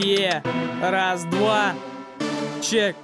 Раз, два. Чек.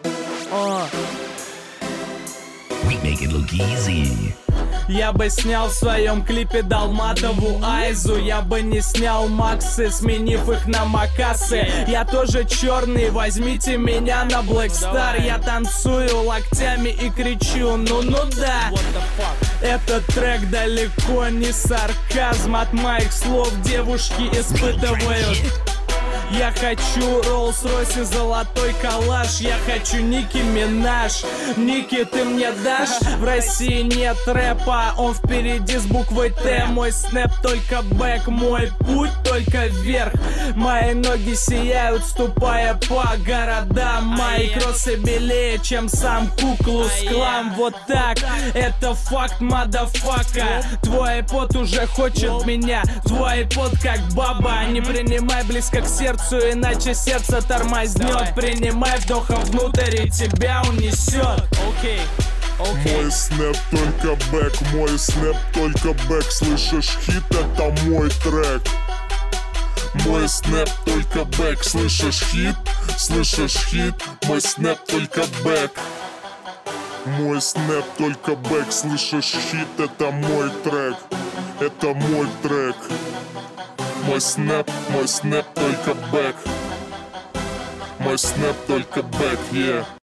We make it look easy. Я бы снял в своем клипе Далматову Айзу. Я бы не снял Максы, сменив их на Макасы. Я тоже черный, возьмите меня на Black Star. Я танцую локтями и кричу, ну да. Этот трек далеко не сарказм. От моих слов девушки испытывают. Я хочу Роллс-Ройс и золотой коллаж. Я хочу Ники Минаж. Ники, ты мне дашь? В России нет рэпа, он впереди с буквой Т. Мой снэп только бэк, мой путь только вверх. Мои ноги сияют, ступая по городам. Мои кроссы белее, чем сам Куклус Клан. Вот так, это факт, мадафака. Твой айпод уже хочет меня. Твой айпод как баба. Не принимай близко к сердцу, иначе сердце тормознет. Принимай вдохом внутрь и тебя унесет. Мой снэп только бэк, мой снэп только бэк. Слышишь хит, это мой трек. Мой снэп только бэк, слышишь хит, мой снэп только бэк. Мой снэп только бэк, слышишь хит, это мой трек. Это мой трек. Мой снэп только бэк. Мой снэп только бэк, yeah.